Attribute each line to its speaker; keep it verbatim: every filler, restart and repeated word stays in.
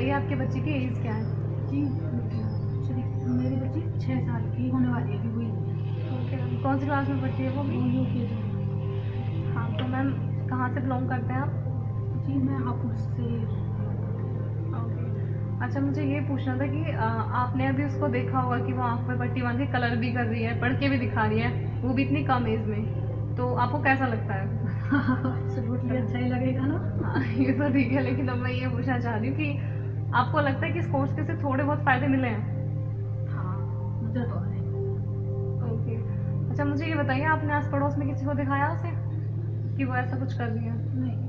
Speaker 1: बताइए आपके बच्चे की एज क्या है?
Speaker 2: जी श्री मेरी बच्ची छः साल की होने वाली है, अभी हुई
Speaker 1: ओके मैम, कौन सी क्लास में पढ़ती है वो
Speaker 2: वो
Speaker 1: भी?
Speaker 2: यू के जी।
Speaker 1: हाँ, तो मैम कहाँ से बिलोंग करते हैं आप?
Speaker 2: जी मैं हापुड़ से।
Speaker 1: ओके। अच्छा, मुझे ये पूछना था कि अ, आपने अभी उसको देखा होगा कि वो आँख में पट्टी बाँध के कलर भी कर रही है, पढ़ के भी दिखा रही है, वो भी इतनी कम एज में। तो आपको कैसा लगता है?
Speaker 2: एब्सोल्युटली अच्छा ही लगेगा ना।
Speaker 1: हाँ, ये तो ठीक है, लेकिन अब मैं ये पूछना चाह रही हूँ कि आपको लगता है कि इस कोर्स के से थोड़े बहुत फ़ायदे मिले हैं?
Speaker 2: हाँ मुझे तो है।
Speaker 1: ओके। अच्छा, मुझे ये बताइए, आपने आस-पड़ोस में किसी को दिखाया उसे कि वो ऐसा कुछ कर रही है?
Speaker 2: नहीं